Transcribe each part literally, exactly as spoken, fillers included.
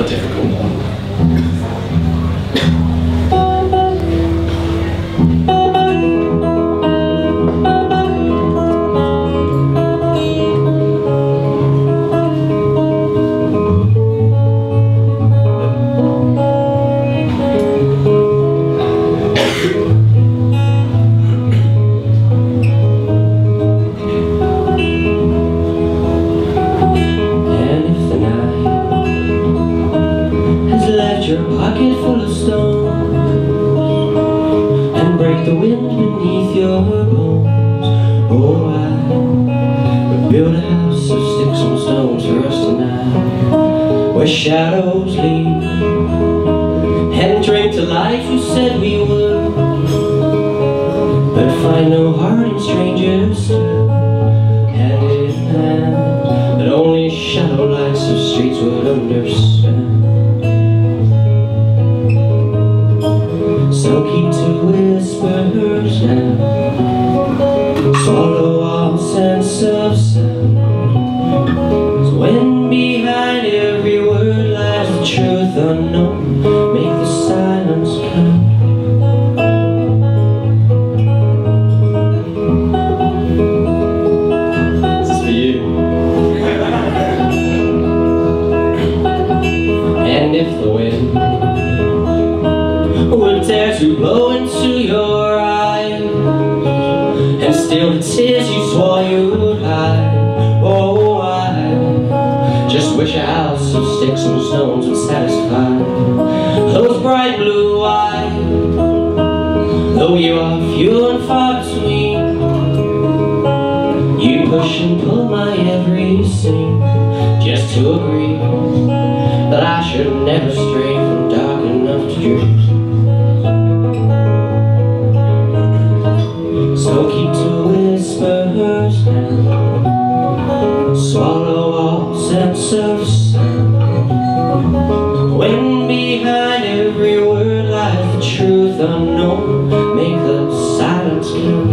not difficult. Your pocket full of stones and break the wind beneath your bones. Oh, I would build a house of sticks and stones for us tonight, where shadows lead, and drink to life you said we would, but find no heart in strangers stood hand in hand, that only shadow lights of streets would understand. So keep to whispers now, swallow all sense of sound. So when behind every word lies the truth unknown, make the silence count. This is for you. And if the wind would dare to blow into your eyes and steal the tears you swore you would hide, oh, I just wish a house of sticks and stones would satisfy those bright blue eyes. Though you are few and far between, you push and pull my every scene, just to agree that I should never stray from dark enough to dream. So keep to whispers now, swallow all sense of sound. When behind every word lies the truth unknown, make the silence count.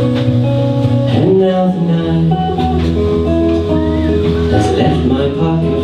Left my pocket